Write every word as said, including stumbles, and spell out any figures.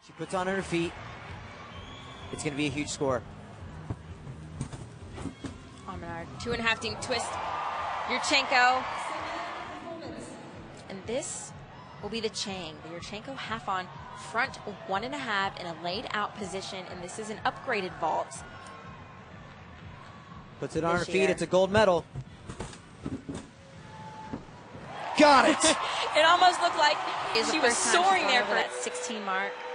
She puts on her feet. It's going to be a huge score. Almenard, two and a half ding twist. Yurchenko. And this will be the Chang. The Yurchenko half on front one and a half in a laid out position. And this is an upgraded vault. Puts it on her feet. Year. It's a gold medal. Got it. It almost looked like she was soaring there for that sixteen mark.